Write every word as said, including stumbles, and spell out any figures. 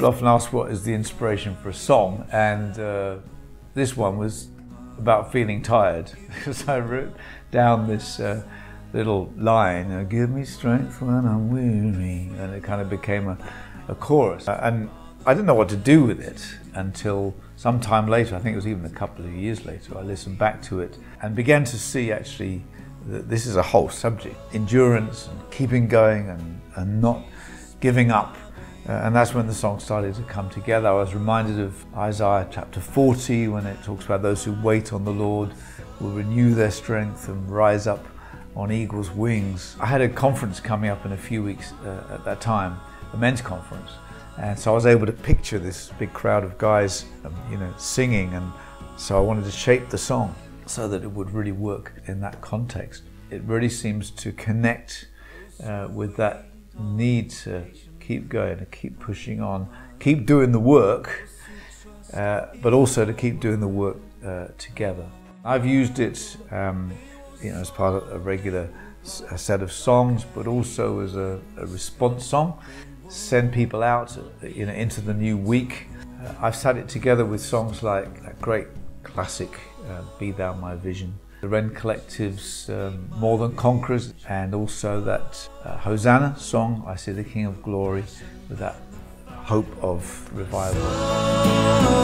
often asked what is the inspiration for a song, and uh, this one was about feeling tired, because I wrote down this uh, little line, uh, give me strength when I'm weary, and it kind of became a, a chorus. And I didn't know what to do with it until sometime later, I think it was even a couple of years later, I listened back to it and began to see actually that this is a whole subject. Endurance and keeping going and, and not giving up. Uh, and that's when the song started to come together. I was reminded of Isaiah chapter forty, when it talks about those who wait on the Lord will renew their strength and rise up on eagle's wings. I had a conference coming up in a few weeks uh, at that time, a men's conference. And so I was able to picture this big crowd of guys, um, you know, singing. And so I wanted to shape the song so that it would really work in that context. It really seems to connect uh, with that need to keep going, to keep pushing on, keep doing the work, uh, but also to keep doing the work uh, together. I've used it um, you know, as part of a regular a set of songs, but also as a, a response song. Send people out you know, into the new week. Uh, I've sat it together with songs like that great classic, uh, Be Thou My Vision, the Wren Collective's um, More Than Conquerors, and also that uh, Hosanna song, I See the King of Glory, with that hope of revival.